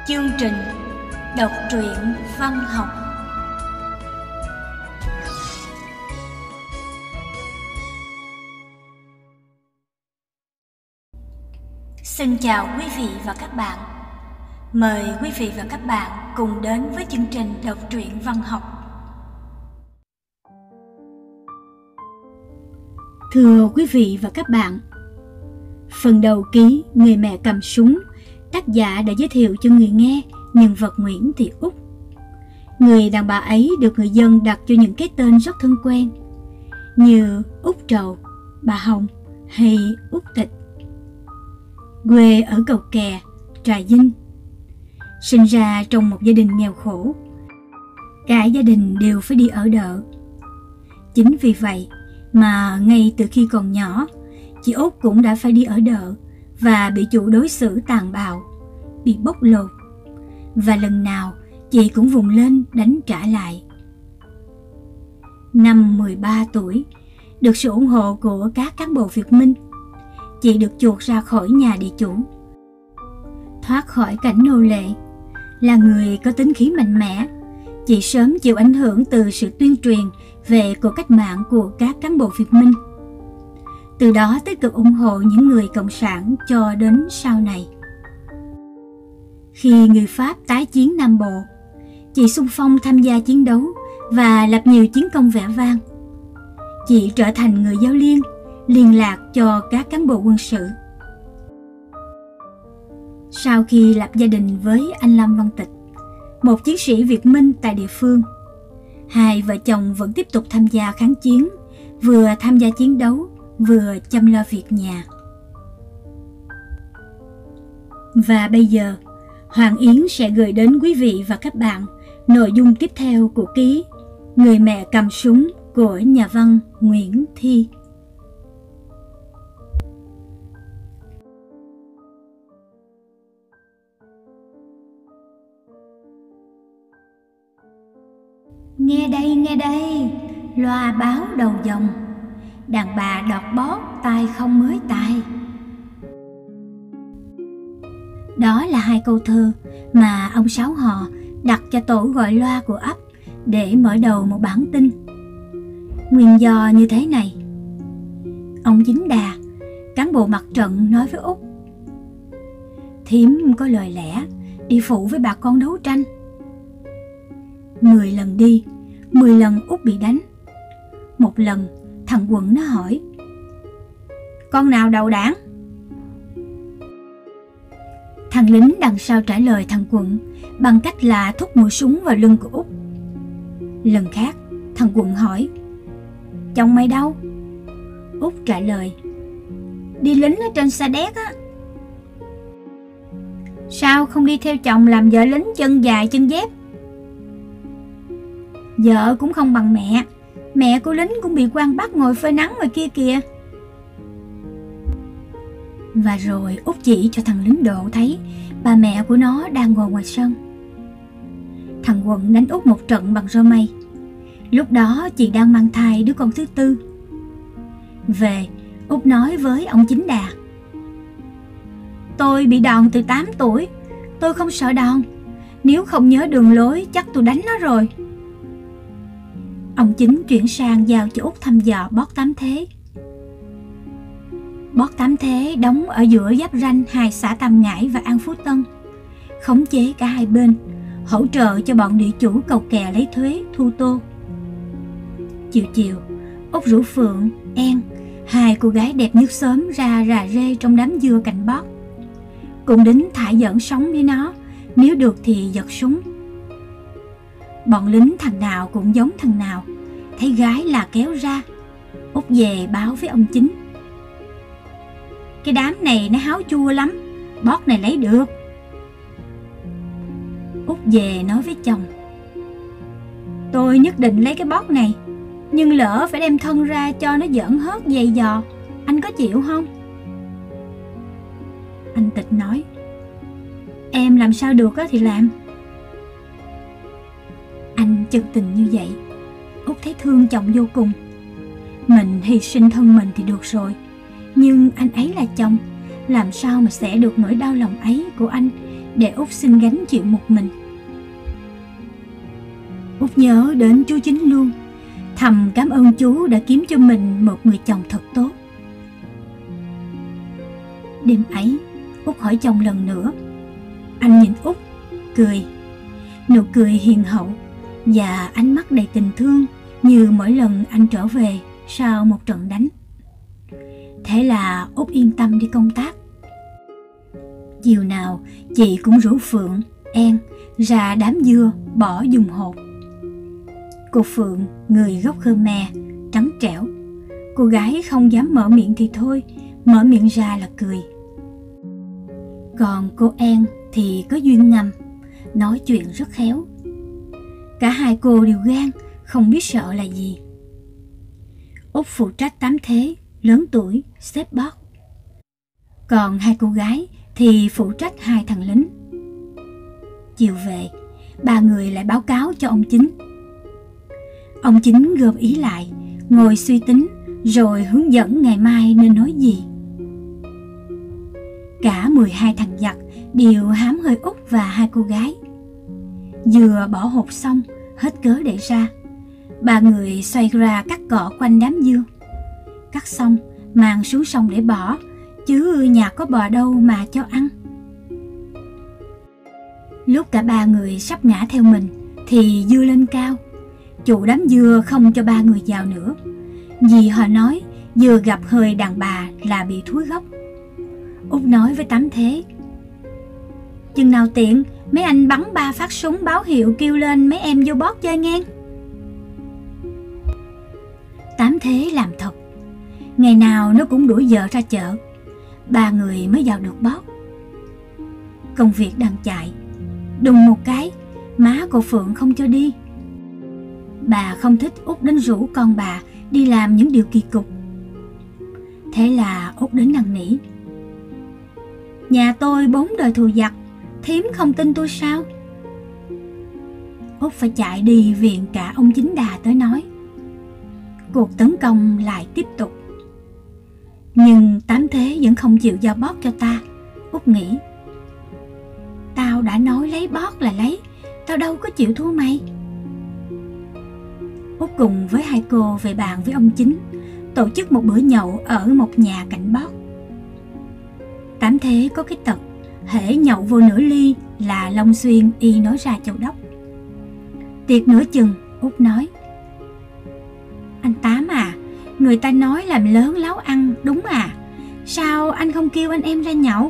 Chương trình đọc truyện văn học. Xin chào quý vị và các bạn. Mời quý vị và các bạn cùng đến với chương trình đọc truyện văn học. Thưa quý vị và các bạn, phần đầu ký Người mẹ cầm súng, tác giả đã giới thiệu cho người nghe nhân vật Nguyễn Thị Út. Người đàn bà ấy được người dân đặt cho những cái tên rất thân quen như Út Trầu, bà Hồng hay Út Tịch. Quê ở Cầu Kè, Trà Vinh. Sinh ra trong một gia đình nghèo khổ, cả gia đình đều phải đi ở đợ. Chính vì vậy mà ngay từ khi còn nhỏ, chị Út cũng đã phải đi ở đợ và bị chủ đối xử tàn bạo, bị bóc lột. Và lần nào chị cũng vùng lên đánh trả lại. Năm 13 tuổi, được sự ủng hộ của các cán bộ Việt Minh, chị được chuộc ra khỏi nhà địa chủ, thoát khỏi cảnh nô lệ. Là người có tính khí mạnh mẽ, chị sớm chịu ảnh hưởng từ sự tuyên truyền về cuộc cách mạng của các cán bộ Việt Minh. Từ đó tích cực ủng hộ những người cộng sản cho đến sau này. Khi người Pháp tái chiến Nam Bộ, chị xung phong tham gia chiến đấu và lập nhiều chiến công vẻ vang. Chị trở thành người giao liên, liên lạc cho các cán bộ quân sự. Sau khi lập gia đình với anh Lâm Văn Tịch, một chiến sĩ Việt Minh tại địa phương, hai vợ chồng vẫn tiếp tục tham gia kháng chiến, vừa tham gia chiến đấu, vừa chăm lo việc nhà. Và bây giờ, Hoàng Yến sẽ gửi đến quý vị và các bạn nội dung tiếp theo của ký Người mẹ cầm súng của nhà văn Nguyễn Thi. Nghe đây, loa báo đầu dòng, đàn bà đọt bót tai không mới tai. Đó là hai câu thơ mà ông Sáu Hò đặt cho tổ gọi loa của ấp để mở đầu một bản tin. Nguyên do như thế này: ông Chính Đà, cán bộ mặt trận, nói với Út: thím có lời lẽ đi phụ với bà con đấu tranh. 10 lần đi, 10 lần Út bị đánh. Một lần thằng Quận nó hỏi: con nào đầu đảng? Thằng lính đằng sau trả lời thằng Quận bằng cách là thúc mũi súng vào lưng của Út. Lần khác thằng Quận hỏi: chồng mày đâu? Út trả lời: đi lính ở trên Sa Đéc á. Sao không đi theo chồng làm vợ lính chân dài chân dép? Vợ cũng không bằng mẹ, mẹ của lính cũng bị quan bắt ngồi phơi nắng ngoài kia kìa. Và rồi Út chỉ cho thằng lính Độ thấy bà mẹ của nó đang ngồi ngoài sân. Thằng Quận đánh Út một trận bằng roi mây. Lúc đó chị đang mang thai đứa con thứ tư. Về, Út nói với ông Chính Đà: tôi bị đòn từ 8 tuổi, tôi không sợ đòn. Nếu không nhớ đường lối chắc tôi đánh nó rồi. Ông Chính chuyển sang giao cho Út thăm dò Bót Tám Thế. Bót Tám Thế đóng ở giữa giáp ranh hai xã Tam Ngãi và An Phú Tân, khống chế cả hai bên, hỗ trợ cho bọn địa chủ Cầu Kè lấy thuế, thu tô. Chiều, Út rủ Phượng, En, hai cô gái đẹp như sớm ra rà rê trong đám dưa cạnh Bót. Cùng đính thả giỡn sống với nó, nếu được thì giật súng. Bọn lính thằng nào cũng giống thằng nào, thấy gái là kéo ra. Út về báo với ông Chính: cái đám này nó háo chua lắm, Bót này lấy được. Út về nói với chồng: tôi nhất định lấy cái Bót này, nhưng lỡ phải đem thân ra cho nó giỡn hớt dày dò, anh có chịu không? Anh Tịch nói: em làm sao được thì làm. Anh chân tình như vậy, Út thấy thương chồng vô cùng. Mình hy sinh thân mình thì được rồi, nhưng anh ấy là chồng, làm sao mà xẻ được nỗi đau lòng ấy của anh để Út xin gánh chịu một mình. Út nhớ đến chú Chính luôn, thầm cảm ơn chú đã kiếm cho mình một người chồng thật tốt. Đêm ấy, Út hỏi chồng lần nữa. Anh nhìn Út, cười. Nụ cười hiền hậu và ánh mắt đầy tình thương như mỗi lần anh trở về sau một trận đánh. Thế là Út yên tâm đi công tác. Chiều nào chị cũng rủ Phượng, En ra đám dưa bỏ dùng hột. Cô Phượng người gốc Khmer, trắng trẻo. Cô gái không dám mở miệng thì thôi, mở miệng ra là cười. Còn cô En thì có duyên ngầm, nói chuyện rất khéo. Cả hai cô đều gan, không biết sợ là gì. Út phụ trách tám thế, lớn tuổi, xếp bót. Còn hai cô gái thì phụ trách hai thằng lính. Chiều về, ba người lại báo cáo cho ông Chính. Ông Chính gom ý lại, ngồi suy tính, rồi hướng dẫn ngày mai nên nói gì. Cả 12 thằng giặc đều hám hơi Út và hai cô gái. Vừa bỏ hột xong, hết cớ để ra, ba người xoay ra cắt cỏ quanh đám dưa. Cắt xong, mang xuống sông để bỏ, chứ nhà có bò đâu mà cho ăn. Lúc cả ba người sắp ngã theo mình, thì dưa lên cao. Chủ đám dưa không cho ba người vào nữa, vì họ nói vừa gặp hơi đàn bà là bị thúi gốc. Út nói với tám thế: chừng nào tiện, mấy anh bắn 3 phát súng báo hiệu kêu lên mấy em vô bót chơi ngang. Tám thế làm thật. Ngày nào nó cũng đuổi vợ ra chợ, ba người mới vào được bót. Công việc đang chạy, đùng một cái, má cô Phượng không cho đi. Bà không thích Út đến rủ con bà đi làm những điều kỳ cục. Thế là Út đến năn nỉ: nhà tôi 4 đời thù giặc, thím không tin tôi sao? Út phải chạy đi viện cả ông Chính Đà tới nói. Cuộc tấn công lại tiếp tục. Nhưng tám thế vẫn không chịu giao bót cho ta. Út nghĩ: tao đã nói lấy bót là lấy, tao đâu có chịu thua mày. Út cùng với hai cô về bàn với ông Chính, tổ chức một bữa nhậu ở một nhà cạnh bót. Tám thế có cái tật, hễ nhậu vô nửa ly là Long Xuyên y nói ra Châu Đốc. Tiệc nửa chừng, Út nói: anh Tám à, người ta nói làm lớn láo ăn, đúng à? Sao anh không kêu anh em ra nhậu?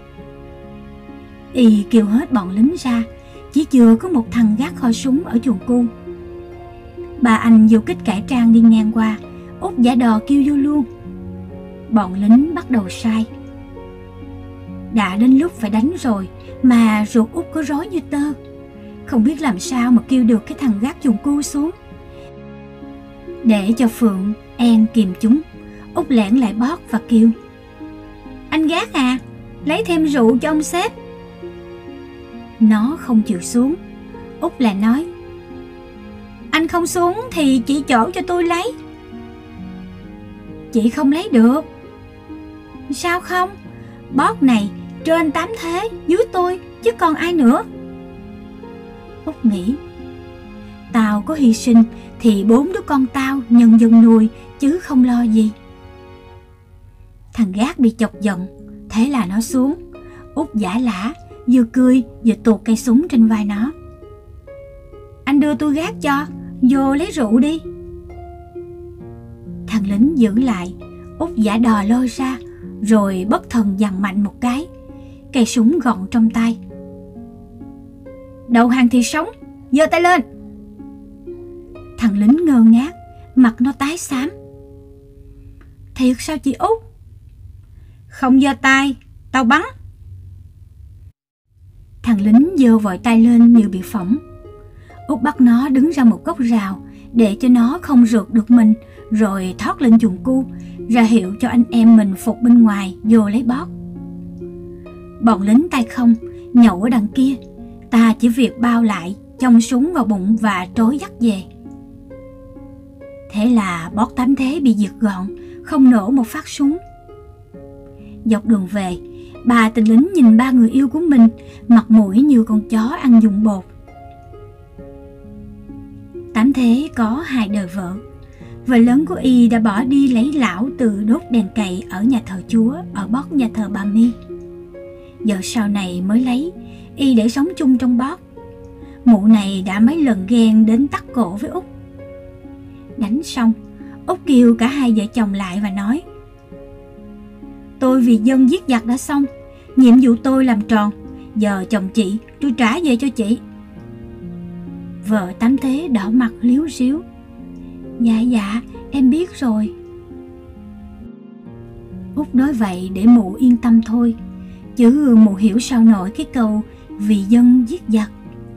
Y kêu hết bọn lính ra, chỉ chưa có một thằng gác kho súng ở chuồng cu. Ba anh du kích cải trang đi ngang qua, Út giả đò kêu vô luôn. Bọn lính bắt đầu sai. Đã đến lúc phải đánh rồi mà ruột Út có rối như tơ, không biết làm sao mà kêu được cái thằng gác chuồng cu xuống. Để cho Phượng, En kìm chúng, Út lẻn lại bót và kêu: anh gác à, lấy thêm rượu cho ông sếp. Nó không chịu xuống. Út lại nói: anh không xuống thì chỉ chỗ cho tôi lấy. Chị không lấy được. Sao không? Bót này trên tám thế, dưới tôi, chứ còn ai nữa. Út nghĩ: tao có hy sinh thì 4 đứa con tao nhân dân nuôi, chứ không lo gì. Thằng gác bị chọc giận, thế là nó xuống. Út giả lả, vừa cười vừa tuột cây súng trên vai nó. anh đưa tôi gác cho, vô lấy rượu đi. Thằng lính giữ lại. Út giả đò lôi ra, rồi bất thần giằng mạnh một cái, cây súng gọn trong tay. Đầu hàng thì sống, giơ tay lên. Thằng lính ngơ ngác, mặt nó tái xám. Thiệt sao chị Út? Không giơ tay, tao bắn. Thằng lính giơ vội tay lên như bị phỏng. Út bắt nó đứng ra một góc rào để cho nó không rượt được mình, rồi thoát lên chuồng cu, ra hiệu cho anh em mình phục bên ngoài vô lấy bót. Bọn lính tay không nhậu ở đằng kia, ta chỉ việc bao lại, chông súng vào bụng và trối dắt về. Thế là bót tám thế bị diệt gọn, không nổ một phát súng. Dọc đường về, Ba tên lính nhìn ba người yêu của mình, mặt mũi như con chó ăn dụng bột. Tám Thế có 2 đời vợ. Vợ lớn của y đã bỏ đi lấy lão từ đốt đèn cày ở nhà thờ Chúa ở bót nhà thờ Bà Mi. Vợ sau này mới lấy, y để sống chung trong bót. Mụ này đã mấy lần ghen đến tắt cổ với Út. Đánh xong, Út kêu cả hai vợ chồng lại và nói: tôi vì dân giết giặc đã xong, nhiệm vụ tôi làm tròn, giờ chồng chị tôi trả về cho chị. Vợ Tám Thế đỏ mặt líu ríu: Dạ em biết rồi. Út nói vậy để mụ yên tâm thôi, chứ mụ hiểu sao nổi cái câu vì dân giết giặc.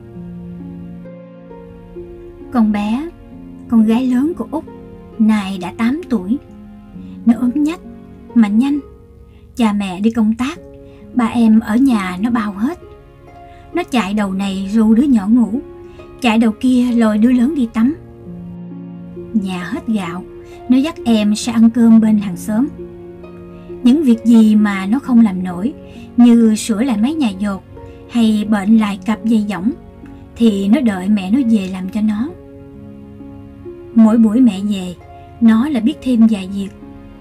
Con bé, con gái lớn của Út, này đã 8 tuổi. Nó ốm nhách mà nhanh. Cha mẹ đi công tác, ba em ở nhà nó bao hết. Nó chạy đầu này ru đứa nhỏ ngủ, chạy đầu kia lôi đứa lớn đi tắm. Nhà hết gạo, nó dắt em sẽ ăn cơm bên hàng xóm. Những việc gì mà nó không làm nổi, như sửa lại máy nhà dột hay bệnh lại cặp dây dỏng, thì nó đợi mẹ nó về làm cho nó. Mỗi buổi mẹ về, nó là biết thêm vài việc.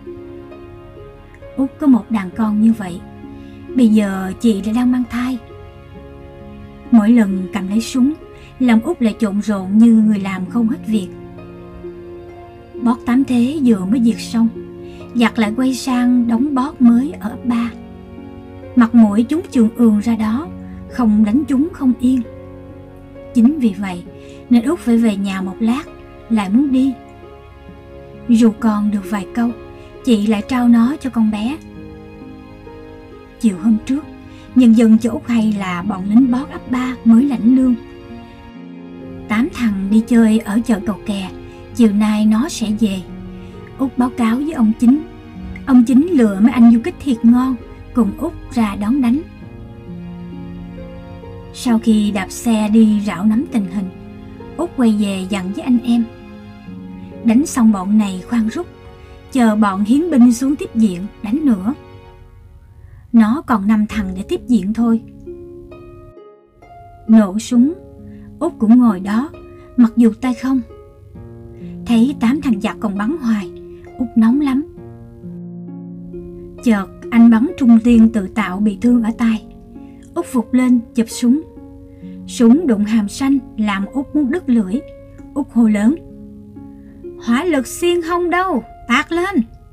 Út có một đàn con như vậy. Bây giờ chị lại đang mang thai. Mỗi lần cầm lấy súng, lòng Út lại trộn rộn như người làm không hết việc. Bót Tám Thế vừa mới diệt xong, giặc lại quay sang đóng bót mới ở ấp 3. Mặt mũi chúng chườn ườn ra đó, không đánh chúng không yên. Chính vì vậy nên Út phải về nhà một lát, lại muốn đi. Dù còn được vài câu, chị lại trao nó cho con bé. Chiều hôm trước, nhân dân cho Út hay là bọn lính bót ấp 3 mới lãnh lương. 8 thằng đi chơi ở chợ Cầu Kè, chiều nay nó sẽ về. Út báo cáo với ông Chính. Ông Chính lừa mấy anh du kích thiệt ngon, cùng Út ra đón đánh. Sau khi đạp xe đi rảo nắm tình hình, Út quay về dặn với anh em: đánh xong bọn này khoan rút, chờ bọn hiến binh xuống tiếp diện đánh nữa. Nó còn 5 thằng để tiếp diện thôi. Nổ súng, Út cũng ngồi đó, mặc dù tay không. Thấy 8 thằng giặc còn bắn hoài, Út nóng lắm. Chợt anh bắn trung tiên tự tạo bị thương ở tay. Út phục lên chụp súng. Súng đụng hàm xanh làm Út muốn đứt lưỡi. Út hô lớn: hỏa lực xuyên hông đâu, tạt lên.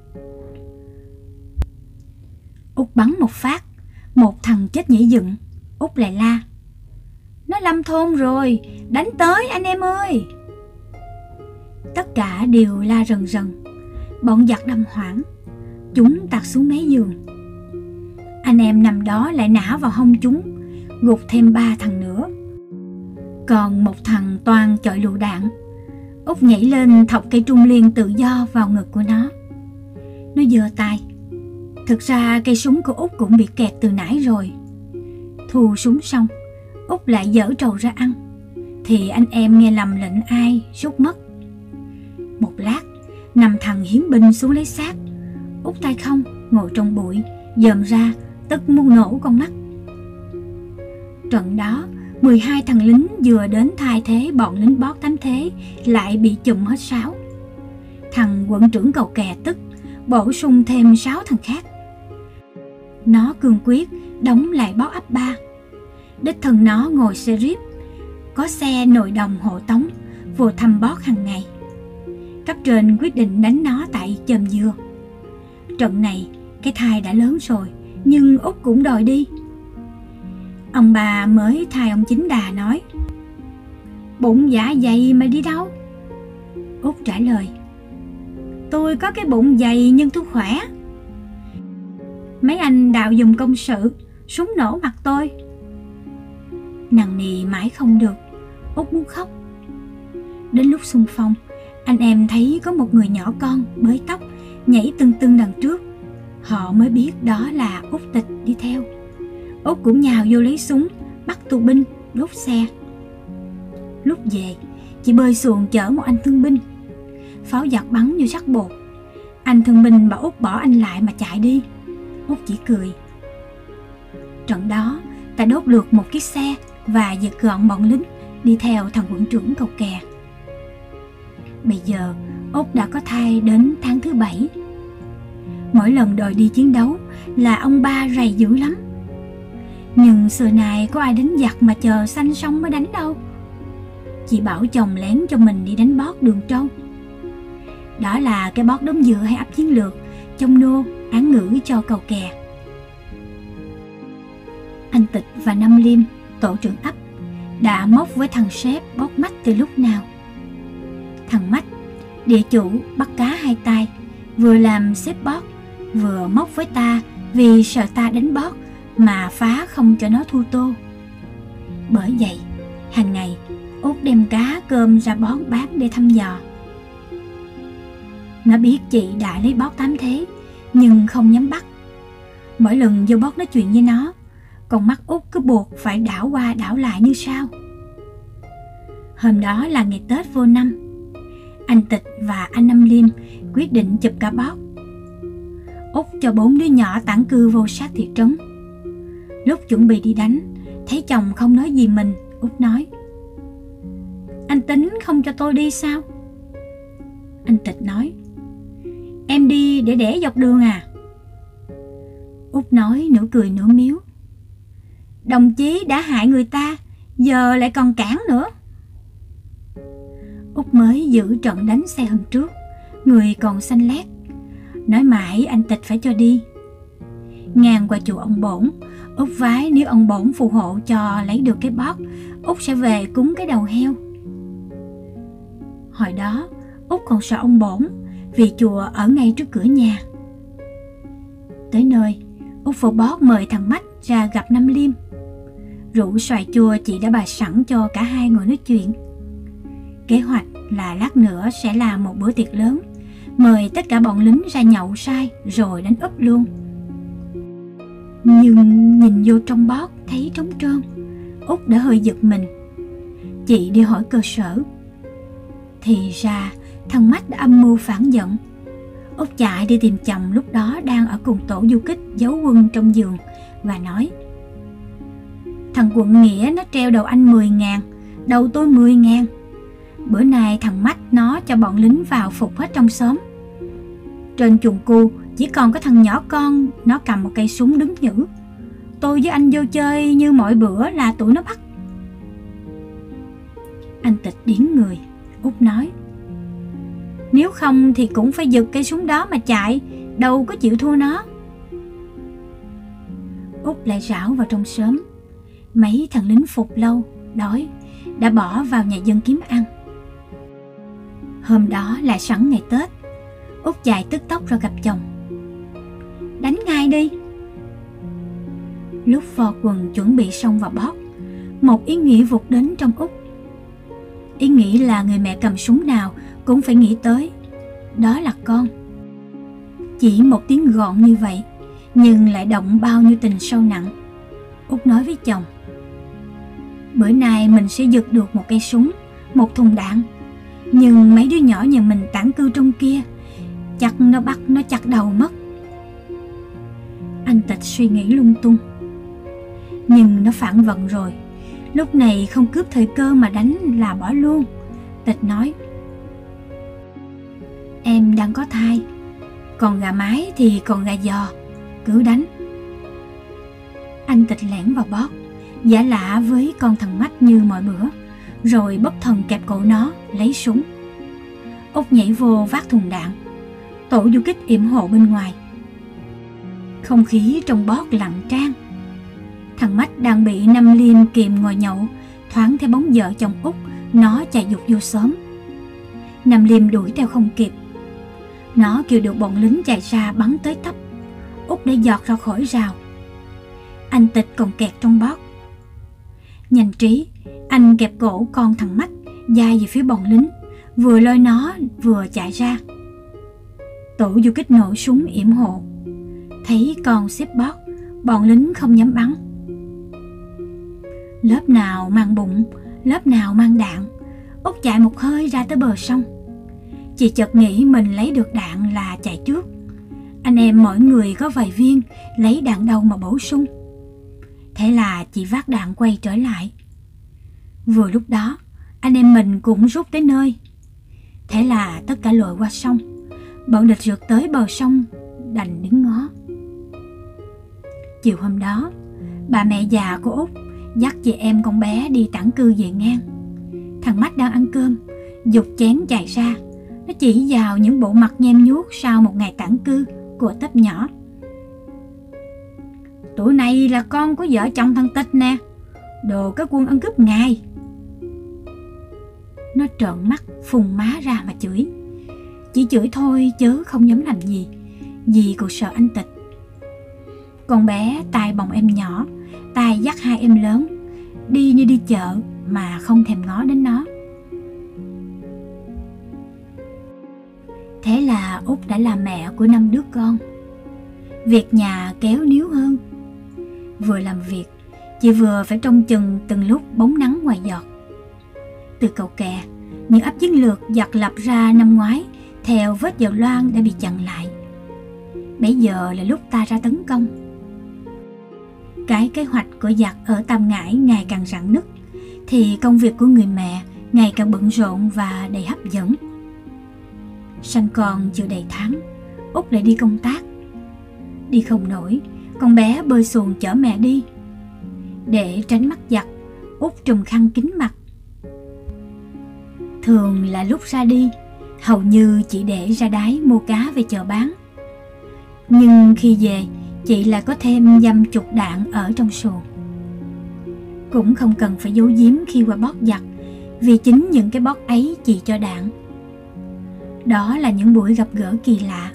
Út bắn một phát, một thằng chết nhảy dựng. Út lại la: nó lâm thôn rồi, đánh tới anh em ơi. Tất cả đều la rần rần. Bọn giặc đâm hoảng, chúng tạt xuống mé giường. Anh em nằm đó lại nã vào hông chúng, gục thêm 3 thằng nữa. Còn một thằng toàn chọi lựu đạn. Út nhảy lên thọc cây trung liên tự do vào ngực của nó. Nó giơ tay. Thực ra cây súng của Út cũng bị kẹt từ nãy rồi. Thu súng xong, Út lại dở trầu ra ăn, thì anh em nghe lầm lệnh ai rút mất. Một lát, 5 thằng hiến binh xuống lấy xác. Út tay không, ngồi trong bụi, dòm ra, tức muốn nổ con mắt. Trận đó, 12 thằng lính vừa đến thay thế bọn lính bót Tám Thế lại bị chùm hết 6. Thằng quận trưởng Cầu Kè tức, bổ sung thêm 6 thằng khác. Nó cương quyết đóng lại bót ấp 3. Đích thân nó ngồi xe jeep, có xe nội đồng hộ tống, vô thăm bót hàng ngày. Cấp trên quyết định đánh nó tại chòm dừa. Trận này, cái thai đã lớn rồi, nhưng Út cũng đòi đi. Ông bà mới thay ông Chính Đà nói: bụng dạ dày mà đi đâu? Út trả lời: tôi có cái bụng dày nhưng tôi khỏe. Mấy anh đào dùng công sự, súng nổ mặt tôi. Nằng nì mãi không được, Út muốn khóc. Đến lúc xung phong, anh em thấy có một người nhỏ con bới tóc nhảy tưng tưng đằng trước. Họ mới biết đó là Út Tịch đi theo. Út cũng nhào vô lấy súng, bắt tù binh, đốt xe. Lúc về, chị bơi xuồng chở một anh thương binh. Pháo giặc bắn như sắt bột. Anh thương binh bảo Út bỏ anh lại mà chạy đi. Út chỉ cười: Trận đó ta đốt được một chiếc xe và giật gọn bọn lính đi theo thằng quận trưởng cầu kè. Bây giờ Út đã có thai đến tháng thứ 7. Mỗi lần đòi đi chiến đấu là ông ba rầy dữ lắm. Nhưng xưa này có ai đánh giặc mà chờ sanh xong mới đánh đâu. Chị bảo chồng lén cho mình đi đánh bót Đường Trâu. Đó là cái bót đống dừa hay ấp chiến lược, trong nô, án ngữ cho cầu kè. Anh Tịch và Năm Liêm, tổ trưởng ấp, đã móc với thằng sếp bót Mách từ lúc nào. Thằng Mách, địa chủ bắt cá hai tay, vừa làm sếp bót, vừa móc với ta vì sợ ta đánh bót mà phá không cho nó thu tô. Bởi vậy, hàng ngày Út đem cá cơm ra bón bán để thăm dò. Nó biết chị đã lấy bót tám thế, nhưng không dám bắt. Mỗi lần vô bót nói chuyện với nó, con mắt Út cứ buộc phải đảo qua đảo lại như sao. Hôm đó là ngày Tết vô năm. Anh Tịch và anh Năm Liêm quyết định chụp cả bót. Út cho 4 đứa nhỏ tản cư vô sát thị trấn. Lúc chuẩn bị đi đánh, thấy chồng không nói gì mình, Út nói: "Anh tính không cho tôi đi sao?" Anh Tịch nói: "Em đi để đẻ dọc đường à?" Út nói nửa cười nửa miếu: "Đồng chí đã hại người ta, giờ lại còn cản nữa." Út mới giữ trận đánh xe hôm trước, người còn xanh lét. Nói mãi anh Tịch phải cho đi. Ngang qua chùa ông Bổn, Út vái nếu ông Bổn phù hộ cho lấy được cái bót, Út sẽ về cúng cái đầu heo. Hồi đó Út còn sợ ông Bổn vì chùa ở ngay trước cửa nhà. Tới nơi, Út phô bót mời thằng Mách ra gặp Năm Liêm. Rượu xoài chua chị đã bày sẵn cho cả hai ngồi nói chuyện. Kế hoạch là lát nữa sẽ là một bữa tiệc lớn, mời tất cả bọn lính ra nhậu say rồi đánh úp luôn. Nhưng nhìn vô trong bót thấy trống trơn, Út đã hơi giật mình. Chị đi hỏi cơ sở. Thì ra thằng Mách đã âm mưu phản giận. Út chạy đi tìm chồng lúc đó đang ở cùng tổ du kích giấu quân trong giường và nói: "Thằng quận Nghĩa nó treo đầu anh 10.000, đầu tôi 10.000. Bữa nay thằng Mách nó cho bọn lính vào phục hết trong xóm. Trên chuồng cu chỉ còn có thằng nhỏ con, nó cầm một cây súng đứng nhử. Tôi với anh vô chơi như mọi bữa là tụi nó bắt." Anh Tịch điếng người. Út nói: "Nếu không thì cũng phải giật cây súng đó mà chạy, đâu có chịu thua nó." Út lại rảo vào trong xóm. Mấy thằng lính phục lâu, đói, đã bỏ vào nhà dân kiếm ăn. Hôm đó lại sẵn ngày Tết, Út chạy tức tốc ra gặp chồng. "Đánh ngay đi." Lúc vò quần chuẩn bị xông vào bót, một ý nghĩ vụt đến trong Út. Ý nghĩ là người mẹ cầm súng nào cũng phải nghĩ tới, đó là con. Chỉ một tiếng gọn như vậy, nhưng lại động bao nhiêu tình sâu nặng. Út nói với chồng: "Bữa nay mình sẽ giật được một cây súng, một thùng đạn. Nhưng mấy đứa nhỏ nhà mình tản cư trong kia, chắc nó bắt nó chặt đầu mất." Anh Tịch suy nghĩ lung tung. Nhưng nó phản vận rồi, lúc này không cướp thời cơ mà đánh là bỏ luôn. Tịch nói: "Em đang có thai, còn gà mái thì còn gà giò, cứ đánh." Anh Tịch lẻn vào bót, giả lạ với con thằng Mách như mọi bữa, rồi bất thần kẹp cổ nó, lấy súng. Út nhảy vô vác thùng đạn. Tổ du kích yểm hộ bên ngoài. Không khí trong bót lặng trang. Thằng Mách đang bị Năm Liêm kìm ngồi nhậu, thoáng thấy bóng vợ chồng Út, nó chạy dục vô xóm. Năm Liêm đuổi theo không kịp. Nó kêu được bọn lính chạy ra bắn tới tấp. Út đã giọt ra khỏi rào. Anh Tịch còn kẹt trong bót. Nhanh trí, anh kẹp cổ con thằng Mách, dai về phía bọn lính, vừa lôi nó vừa chạy ra. Tổ du kích nổ súng yểm hộ. Thấy con xếp bót, bọn lính không dám bắn. Lớp nào mang bụng, lớp nào mang đạn. Út chạy một hơi ra tới bờ sông. Chị chợt nghĩ mình lấy được đạn là chạy trước. Anh em mỗi người có vài viên, lấy đạn đầu mà bổ sung. Thế là chị vác đạn quay trở lại. Vừa lúc đó, anh em mình cũng rút tới nơi. Thế là tất cả lội qua sông. Bọn địch rượt tới bờ sông, đành đứng ngó. Chiều hôm đó, bà mẹ già của Út dắt chị em con bé đi tản cư về ngang. Thằng Mách đang ăn cơm, giục chén chạy ra. Nó chỉ vào những bộ mặt nhem nhuốc sau một ngày tản cư của tấp nhỏ. Tụi này là con của vợ chồng thằng Tịch nè, đồ cái quân ăn cướp ngài. Nó trợn mắt phùng má ra mà chửi. Chỉ chửi thôi chứ không dám làm gì, vì cô sợ anh Tịch. Con bé tay bồng em nhỏ, tay dắt hai em lớn, đi như đi chợ mà không thèm ngó đến nó. Thế là Út đã là mẹ của 5 đứa con. Việc nhà kéo níu hơn. Vừa làm việc, chị vừa phải trông chừng từng lúc bóng nắng ngoài giọt. Từ cầu kè, những ấp chiến lược giặc lập ra năm ngoái theo vết dầu loang đã bị chặn lại. Bây giờ là lúc ta ra tấn công. Cái kế hoạch của giặc ở Tam Ngãi ngày càng rạn nứt, thì công việc của người mẹ ngày càng bận rộn và đầy hấp dẫn. Sanh con chưa đầy tháng, Út lại đi công tác. Đi không nổi, con bé bơi xuồng chở mẹ đi. Để tránh mắc giặc, Út trùm khăn kín mặt. Thường là lúc ra đi, hầu như chị để ra đáy mua cá về chợ bán. Nhưng khi về, chị lại có thêm dăm chục đạn ở trong xuồng. Cũng không cần phải giấu giếm khi qua bót giặc, vì chính những cái bót ấy chị cho đạn. Đó là những buổi gặp gỡ kỳ lạ.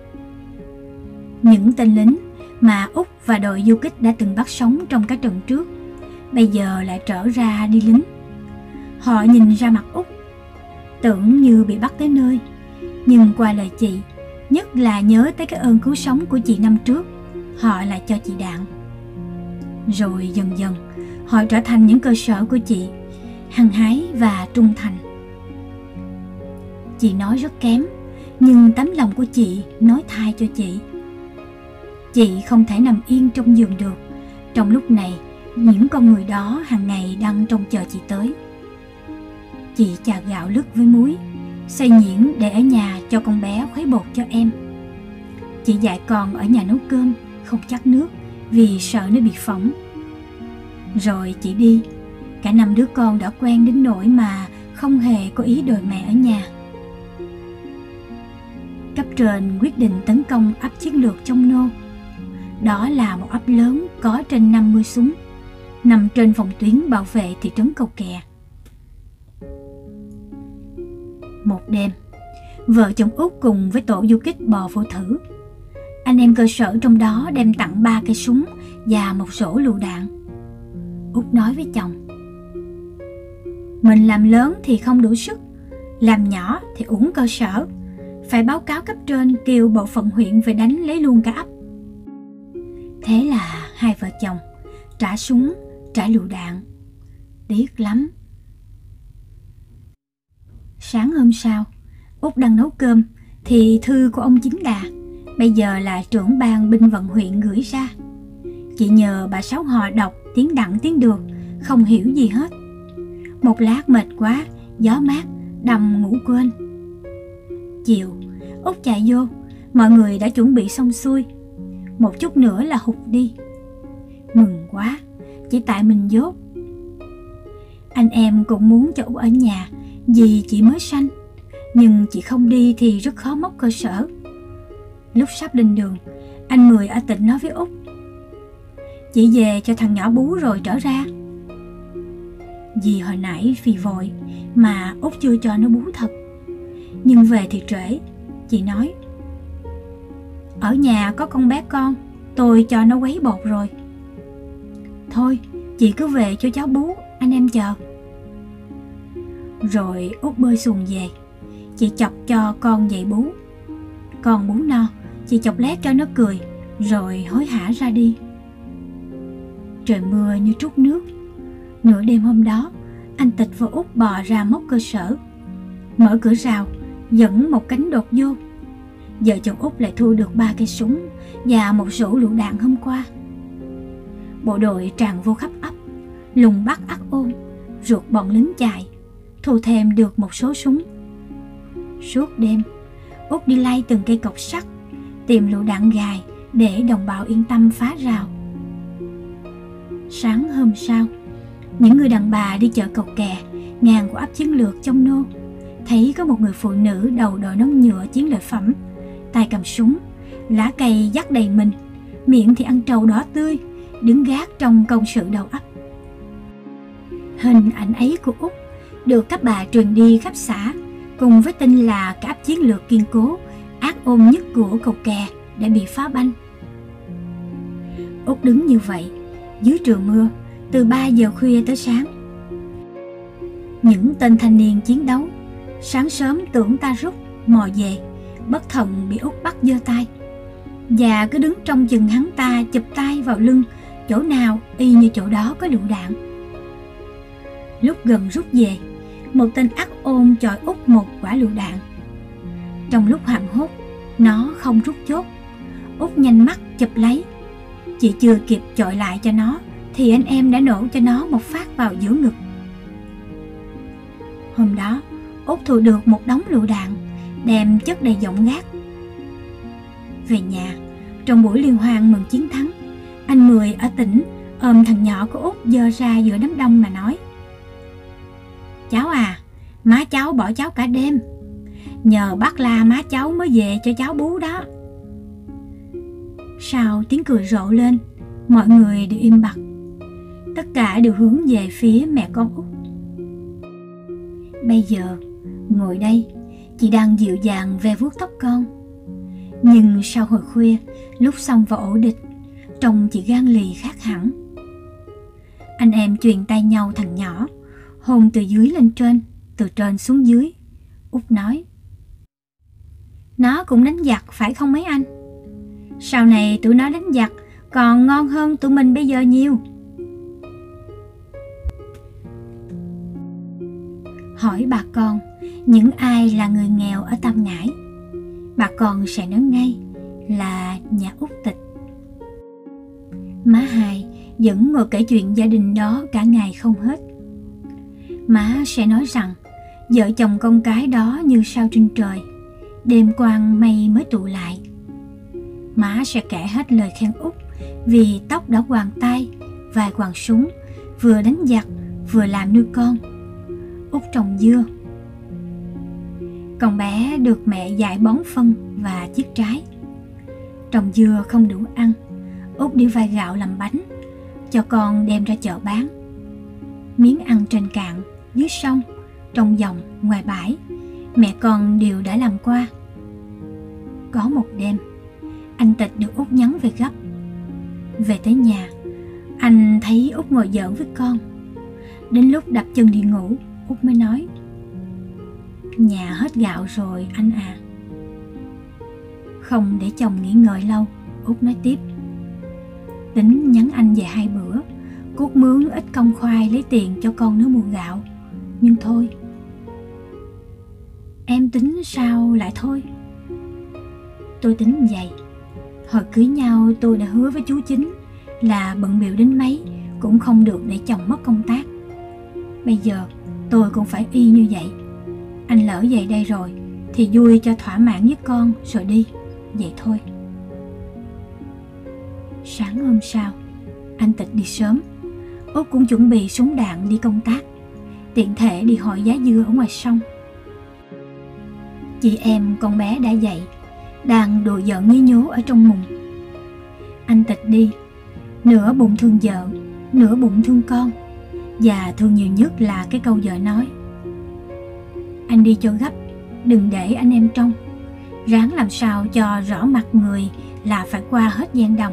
Những tên lính mà Út và đội du kích đã từng bắt sống trong các trận trước, bây giờ lại trở ra đi lính. Họ nhìn ra mặt Út, tưởng như bị bắt tới nơi, nhưng qua lời chị, nhất là nhớ tới cái ơn cứu sống của chị năm trước, họ lại cho chị đạn. Rồi dần dần, họ trở thành những cơ sở của chị, hăng hái và trung thành. Chị nói rất kém, nhưng tấm lòng của chị nói thay cho chị. Chị không thể nằm yên trong giường được. Trong lúc này, những con người đó hàng ngày đang trông chờ chị tới. Chị chà gạo lứt với muối, xay nhuyễn để ở nhà cho con bé khuấy bột cho em. Chị dạy con ở nhà nấu cơm, không chắc nước vì sợ nó bị phỏng. Rồi chị đi, cả 5 đứa con đã quen đến nỗi mà không hề có ý đòi mẹ ở nhà. Cấp trên quyết định tấn công ấp chiến lược trong nô. Đó là một ấp lớn có trên 50 súng, nằm trên phòng tuyến bảo vệ thị trấn Cầu Kè. Một đêm, vợ chồng Út cùng với tổ du kích bò vô thử. Anh em cơ sở trong đó đem tặng 3 cây súng và một rổ lựu đạn. Út nói với chồng: Mình làm lớn thì không đủ sức, làm nhỏ thì uổng cơ sở. Phải báo cáo cấp trên kêu bộ phận huyện về đánh lấy luôn cả ấp. Thế là hai vợ chồng trả súng, trả lựu đạn. Tiếc lắm. Sáng hôm sau, Út đang nấu cơm thì thư của ông Chính Đà, bây giờ là trưởng ban binh vận huyện, gửi ra. Chị nhờ bà Sáu Hò đọc tiếng đặng tiếng được, không hiểu gì hết. Một lát mệt quá, gió mát, đầm ngủ quên. Chiều, Út chạy vô, mọi người đã chuẩn bị xong xuôi. Một chút nữa là hụt đi. Mừng quá, chỉ tại mình dốt. Anh em cũng muốn cho Út ở nhà vì chị mới sanh, nhưng chị không đi thì rất khó móc cơ sở. Lúc sắp lên đường, anh Mười ở tỉnh nói với Út: Chị về cho thằng nhỏ bú rồi trở ra. Vì hồi nãy vì vội mà Út chưa cho nó bú thật. Nhưng về thì trễ. Chị nói: Ở nhà có con bé con, tôi cho nó quấy bột rồi. Thôi, chị cứ về cho cháu bú, anh em chờ. Rồi Út bơi xuồng về. Chị chọc cho con dậy bú. Con bú no, chị chọc lét cho nó cười, rồi hối hả ra đi. Trời mưa như trút nước. Nửa đêm hôm đó, anh Tịch và Út bò ra móc cơ sở, mở cửa rào, dẫn một cánh đột vô. Vợ chồng Út lại thu được 3 cây súng và một rổ lựu đạn hôm qua. bộ đội tràn vô khắp ấp, lùng bắt ắt ôm, ruột bọn lính chạy, thu thêm được một số súng. Suốt đêm, Út đi lay từng cây cọc sắt, tìm lựu đạn gài để đồng bào yên tâm phá rào. Sáng hôm sau, những người đàn bà đi chợ Cầu Kè, ngang của ấp Chiến Lược trong nô, thấy có một người phụ nữ đầu đội nón nhựa chiến lợi phẩm, tay cầm súng, lá cây dắt đầy mình, miệng thì ăn trầu đỏ tươi, đứng gác trong công sự đầu ấp. Hình ảnh ấy của Út được các bà truyền đi khắp xã, cùng với tin là cái ấp Chiến Lược kiên cố, ác ôn nhất của Cầu Kè đã bị phá banh. Út đứng như vậy dưới trời mưa từ 3 giờ khuya tới sáng. Những tên thanh niên chiến đấu sáng sớm tưởng ta rút mò về, bất thần bị Út bắt giơ tay, và cứ đứng trong chừng hắn ta chụp tay vào lưng, chỗ nào y như chỗ đó có lựu đạn. Lúc gần rút về, một tên ác ôn chọi Út một quả lựu đạn. Trong lúc hoảng hốt, nó không rút chốt. Út nhanh mắt chụp lấy, chỉ chưa kịp chọi lại cho nó thì anh em đã nổ cho nó một phát vào giữa ngực. Hôm đó, Út thu được một đống lựu đạn, đem chất đầy giọng gác. Về nhà, trong buổi liên hoan mừng chiến thắng, anh Mười ở tỉnh ôm thằng nhỏ của Út giơ ra giữa đám đông mà nói: "Cháu à, má cháu bỏ cháu cả đêm, nhờ bác La má cháu mới về cho cháu bú đó." Sau tiếng cười rộ lên, mọi người đều im bặt. Tất cả đều hướng về phía mẹ con Út. Bây giờ, ngồi đây, chị đang dịu dàng ve vuốt tóc con. Nhưng sau hồi khuya, lúc xông vào ổ địch, trông chị gan lì khác hẳn. Anh em chuyền tay nhau thằng nhỏ, hôn từ dưới lên trên, từ trên xuống dưới. Út nói: "Nó cũng đánh giặc phải không mấy anh? Sau này tụi nó đánh giặc còn ngon hơn tụi mình bây giờ nhiều." Hỏi bà con những ai là người nghèo ở Tam Ngãi, bà con sẽ nói ngay là nhà Út Tịch. Má Hai vẫn ngồi kể chuyện gia đình đó cả ngày không hết. Má sẽ nói rằng vợ chồng con cái đó như sao trên trời, đêm quang mây mới tụ lại. Má sẽ kể hết lời khen Út vì tóc đã quàng tay, vai quàng súng, vừa đánh giặc vừa làm nuôi con. Út trồng dưa. Con bé được mẹ dạy bón phân và chiết trái. Trồng dưa không đủ ăn, Út đi vay gạo làm bánh, cho con đem ra chợ bán. Miếng ăn trên cạn, dưới sông, trong dòng, ngoài bãi, mẹ con đều đã làm qua. Có một đêm, anh Tịch được Út nhắn về gấp. Về tới nhà, anh thấy Út ngồi giỡn với con. Đến lúc đập chân đi ngủ, Út mới nói: "Nhà hết gạo rồi anh à." Không để chồng nghỉ ngơi lâu, Út nói tiếp: "Tính nhắn anh về 2 bữa, cuốc mướn ít công khoai lấy tiền cho con nấu mua gạo, nhưng thôi." "Em tính sao lại thôi?" "Tôi tính vậy. Hồi cưới nhau tôi đã hứa với chú Chính là bận bịu đến mấy cũng không được để chồng mất công tác. Bây giờ tôi cũng phải y như vậy. Anh lỡ về đây rồi thì vui cho thỏa mãn với con rồi đi, vậy thôi." Sáng hôm sau, anh Tịch đi sớm. Út cũng chuẩn bị súng đạn đi công tác, tiện thể đi hỏi giá dưa ở ngoài sông. Chị em con bé đã dậy, đang đùa giỡn nhí nhố ở trong mùng. Anh Tịch đi, nửa bụng thương vợ, nửa bụng thương con, và thương nhiều nhất là cái câu vợ nói: "Anh đi cho gấp, đừng để anh em trông, ráng làm sao cho rõ mặt người là phải qua hết gian đồng."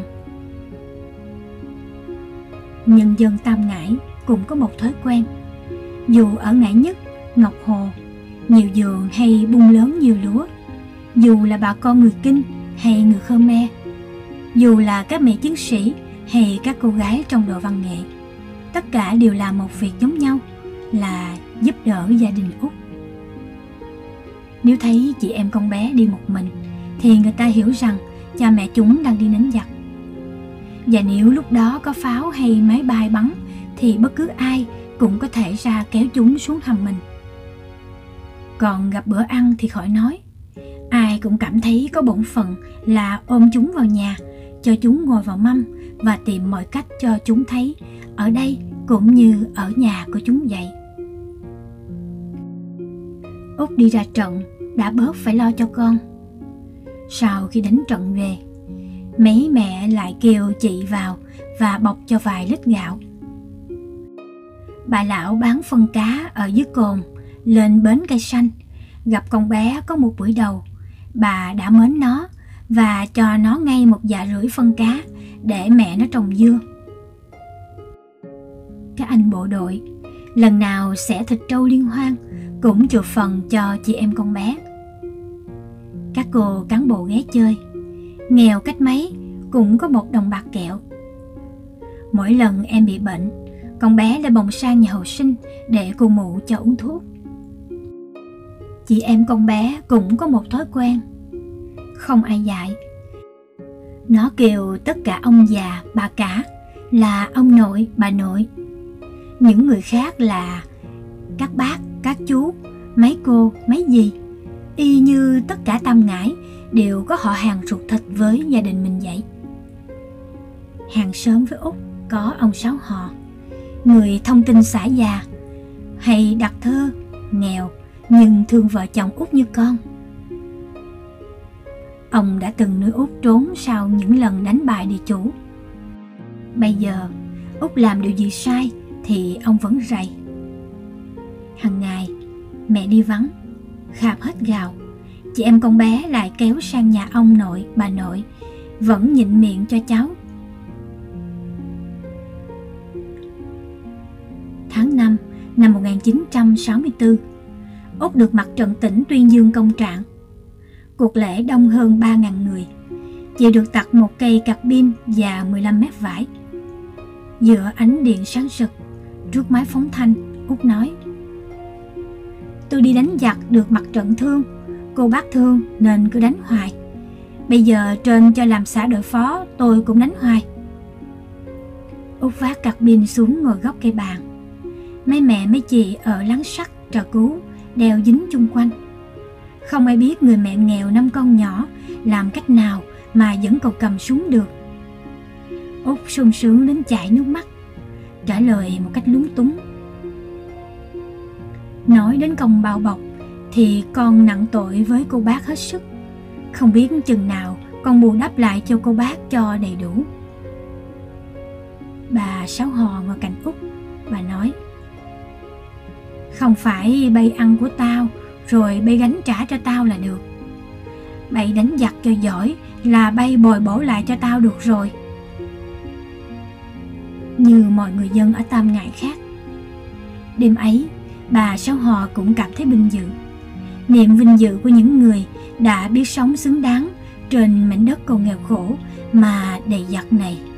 Nhân dân Tam Ngãi cũng có một thói quen. Dù ở Ngãi Nhất, Ngọc Hồ, nhiều vườn hay bung lớn nhiều lúa, dù là bà con người Kinh hay người Khmer, dù là các mẹ chiến sĩ hay các cô gái trong đội văn nghệ, tất cả đều làm một việc giống nhau là giúp đỡ gia đình Út. Nếu thấy chị em con bé đi một mình thì người ta hiểu rằng cha mẹ chúng đang đi đánh giặc. Và nếu lúc đó có pháo hay máy bay bắn thì bất cứ ai cũng có thể ra kéo chúng xuống hầm mình. Còn gặp bữa ăn thì khỏi nói, ai cũng cảm thấy có bổn phận là ôm chúng vào nhà, cho chúng ngồi vào mâm và tìm mọi cách cho chúng thấy ở đây cũng như ở nhà của chúng vậy. Út đi ra trận đã bớt phải lo cho con. Sau khi đánh trận về, mấy mẹ lại kêu chị vào và bọc cho vài lít gạo. Bà lão bán phân cá ở dưới cồn lên bến cây xanh, gặp con bé có một buổi đầu, bà đã mến nó và cho nó ngay 1,5 dạ phân cá để mẹ nó trồng dưa. Các anh bộ đội lần nào xẻ thịt trâu liên hoan cũng chừa phần cho chị em con bé. Các cô cán bộ ghé chơi, nghèo cách mấy cũng có 1 đồng bạc kẹo. Mỗi lần em bị bệnh, con bé lại bồng sang nhà hộ sinh để cô mụ cho uống thuốc. Chị em con bé cũng có một thói quen, không ai dạy. Nó kêu tất cả ông già, bà cả là ông nội, bà nội. Những người khác là các bác, các chú, mấy cô, mấy dì. Y như tất cả Tam Ngãi đều có họ hàng ruột thịt với gia đình mình vậy. Hàng xóm với Út có ông Sáu Họ, người thông tin xã già, hay đặt thơ, nghèo nhưng thương vợ chồng Út như con. Ông đã từng nuôi Út trốn sau những lần đánh bại địa chủ. Bây giờ Út làm điều gì sai thì ông vẫn rầy. Hằng ngày mẹ đi vắng, khạp hết gạo, chị em con bé lại kéo sang nhà ông nội, bà nội, vẫn nhịn miệng cho cháu. Tháng 5 năm 1964, Út được mặt trận tỉnh tuyên dương công trạng. Cuộc lễ đông hơn 3.000 người, chị được tặng một cây cặp pin và 15 mét vải. Giữa ánh điện sáng rực, trước mái phóng thanh, Út nói: "Tôi đi đánh giặc được mặt trận thương, cô bác thương nên cứ đánh hoài. Bây giờ trên cho làm xã đội phó, tôi cũng đánh hoài." Út vác cặp pin xuống ngồi góc cây bàn. Mấy mẹ mấy chị ở láng sắt, trà cứu đeo dính chung quanh. Không ai biết người mẹ nghèo 5 con nhỏ làm cách nào mà vẫn còn cầm súng được. Út sung sướng đến chảy nước mắt, trả lời một cách lúng túng: "Nói đến công bao bọc thì con nặng tội với cô bác hết sức. Không biết chừng nào con bù đắp lại cho cô bác cho đầy đủ." Bà Sáu Hò ngồi cạnh Út, bà nói: "Không phải bay ăn của tao rồi bay gánh trả cho tao là được. Bay đánh giặc cho giỏi là bay bồi bổ lại cho tao được rồi." Như mọi người dân ở Tam Ngãi khác, đêm ấy bà Sáu Hò cũng cảm thấy vinh dự, niềm vinh dự của những người đã biết sống xứng đáng trên mảnh đất còn nghèo khổ mà đầy giặc này.